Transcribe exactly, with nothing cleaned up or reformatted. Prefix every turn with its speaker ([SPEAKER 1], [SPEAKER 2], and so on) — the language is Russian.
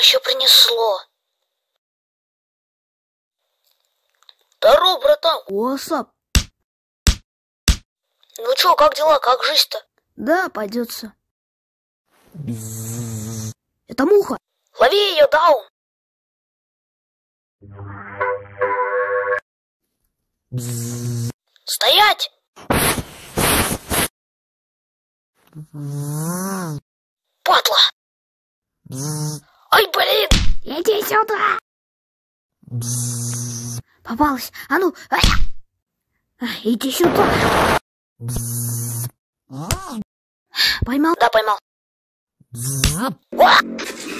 [SPEAKER 1] еще принесло? Здорово, братан.
[SPEAKER 2] What's up?
[SPEAKER 1] Ну чё, как дела, как жизнь-то?
[SPEAKER 2] Да, пойдется. Это муха.
[SPEAKER 1] Лови ее, даун. Стоять! Падла! Ай, блин!
[SPEAKER 2] Иди сюда. Попалась. А ну. А, иди сюда. Поймал?
[SPEAKER 1] Да, поймал.